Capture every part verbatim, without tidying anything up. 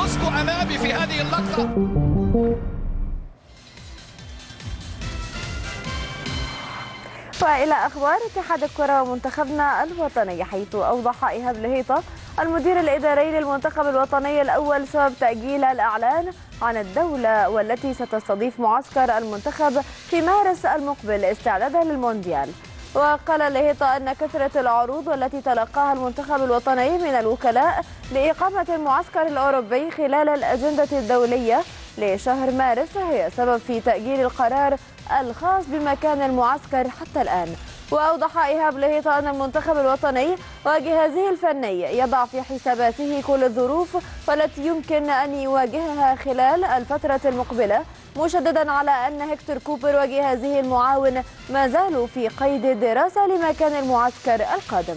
موسكو أمامي في هذه اللقطة. وإلى أخبار اتحاد الكرة ومنتخبنا الوطني، حيث أوضح إيهاب لهيطة المدير الإداري للمنتخب الوطني الأول سبب تأجيل الإعلان عن الدولة والتي ستستضيف معسكر المنتخب في مارس المقبل استعدادا للمونديال. وقال لهيطة أن كثرة العروض والتي تلقاها المنتخب الوطني من الوكلاء لإقامة المعسكر الأوروبي خلال الأجندة الدولية لشهر مارس هي سبب في تأجيل القرار الخاص بمكان المعسكر حتى الآن. وأوضح إيهاب لهيطة أن المنتخب الوطني وجهازه الفني يضع في حساباته كل الظروف والتي يمكن أن يواجهها خلال الفترة المقبلة، مشددا على أن هيكتور كوبر وجهازه المعاون ما زالوا في قيد الدراسة لمكان المعسكر القادم.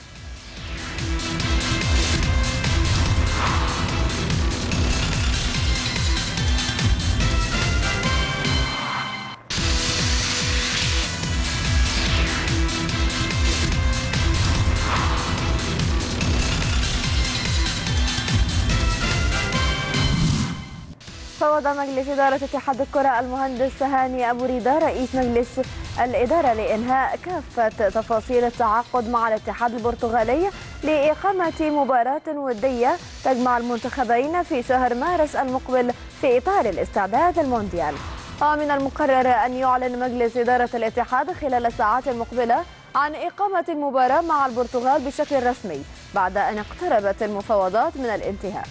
فوض مجلس إدارة اتحاد الكرة المهندس هاني أبو ريدة رئيس مجلس الإدارة لإنهاء كافة تفاصيل التعاقد مع الاتحاد البرتغالي لإقامة مباراة ودية تجمع المنتخبين في شهر مارس المقبل في إطار الاستعداد المونديال. ومن المقرر أن يعلن مجلس إدارة الاتحاد خلال الساعات المقبلة عن إقامة المباراة مع البرتغال بشكل رسمي بعد أن اقتربت المفاوضات من الانتهاء.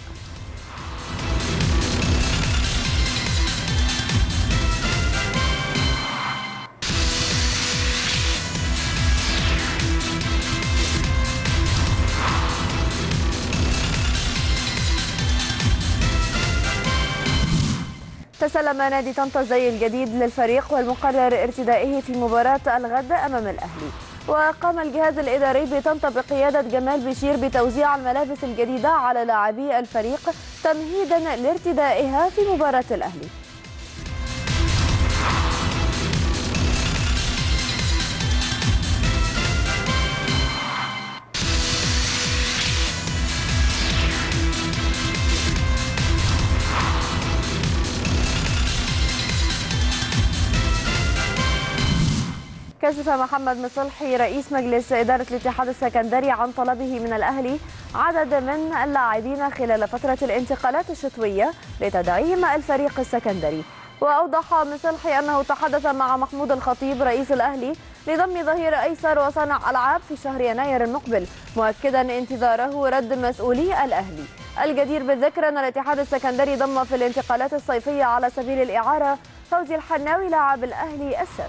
تسلم نادي طنطا الزي الجديد للفريق والمقرر ارتدائه في مباراة الغد أمام الأهلي. وقام الجهاز الإداري بطنطا بقيادة جمال بشير بتوزيع الملابس الجديدة على لاعبي الفريق تمهيدا لارتدائها في مباراة الأهلي. كشف محمد مصلحي رئيس مجلس إدارة الاتحاد السكندري عن طلبه من الأهلي عدد من اللاعبين خلال فترة الانتقالات الشتوية لتدعيم الفريق السكندري. وأوضح مصلحي أنه تحدث مع محمود الخطيب رئيس الأهلي لضم ظهير أيسر وصانع ألعاب في شهر يناير المقبل، مؤكدا انتظاره رد مسؤولي الأهلي. الجدير بالذكر أن الاتحاد السكندري ضم في الانتقالات الصيفية على سبيل الإعارة فوزي الحناوي لاعب الأهلي الشاب.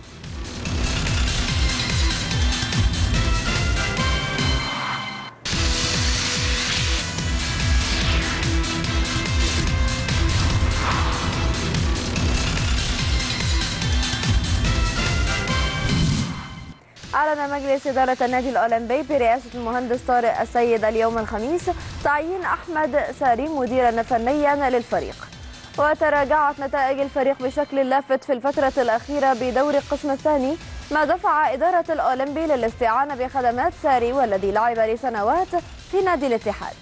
أعلن مجلس إدارة النادي الأولمبي برئاسة المهندس طارق السيد اليوم الخميس تعيين أحمد ساري مديرا فنيا للفريق. وتراجعت نتائج الفريق بشكل لافت في الفترة الأخيرة بدوري القسم الثاني، ما دفع إدارة الأولمبي للاستعانة بخدمات ساري والذي لعب لسنوات في نادي الاتحاد.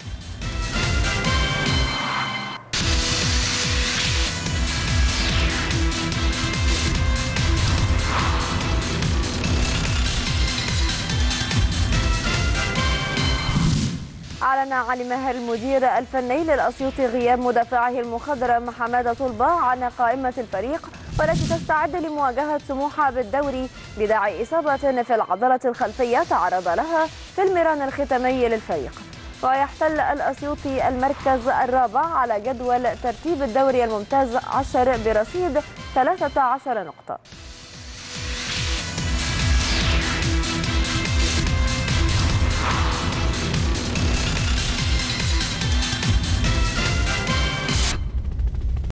أعلن علي ماهر المدير الفني للأسيوطي غياب مدافعه المخضرم حمادة طلبة عن قائمة الفريق والتي تستعد لمواجهة سموحة بالدوري بداعي إصابة في العضلة الخلفية تعرض لها في المران الختامي للفريق. ويحتل الأسيوطي المركز الرابع على جدول ترتيب الدوري الممتاز عشر برصيد ثلاثة عشر نقطة.